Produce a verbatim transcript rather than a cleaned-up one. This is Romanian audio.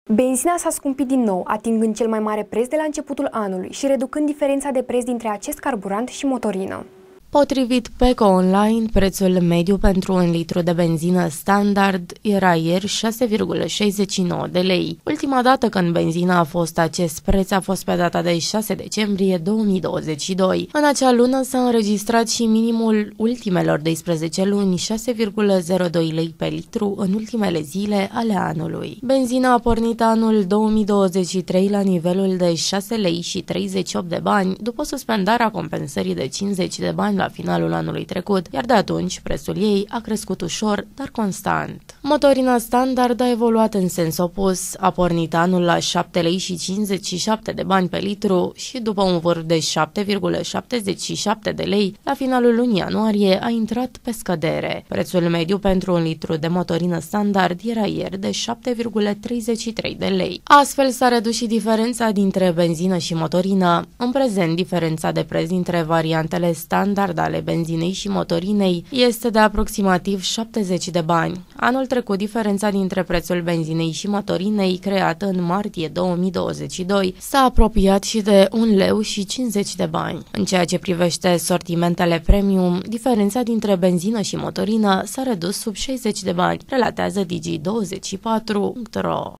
Benzina s-a scumpit din nou, atingând cel mai mare preț de la începutul anului și reducând diferența de preț dintre acest carburant și motorină. Potrivit P E C O Online, prețul mediu pentru un litru de benzină standard era ieri șase virgulă șaizeci și nouă de lei. Ultima dată când benzina a fost acest preț a fost pe data de șase decembrie două mii douăzeci și doi. În acea lună s-a înregistrat și minimul ultimelor doisprezece luni, șase virgulă zero doi lei pe litru în ultimele zile ale anului. Benzina a pornit anul două mii douăzeci și trei la nivelul de șase lei și treizeci și opt de bani, după suspendarea compensării de cincizeci de bani la finalul anului trecut, iar de atunci prețul ei a crescut ușor, dar constant. Motorina standard a evoluat în sens opus, a pornit anul la șapte lei și cincizeci și șapte de bani pe litru și după un vârf de șapte virgulă șaptezeci și șapte de lei, la finalul lunii ianuarie a intrat pe scădere. Prețul mediu pentru un litru de motorină standard era ieri de șapte virgulă treizeci și trei de lei. Astfel s-a redus și diferența dintre benzină și motorină. În prezent, diferența de preț dintre variantele standard ale benzinei și motorinei este de aproximativ șaptezeci de bani. Anul trecut, diferența dintre prețul benzinei și motorinei, creată în martie două mii douăzeci și doi, s-a apropiat și de un leu și cincizeci de bani. În ceea ce privește sortimentele premium, diferența dintre benzină și motorină s-a redus sub șaizeci de bani, relatează Digi douăzeci și patru punct ro.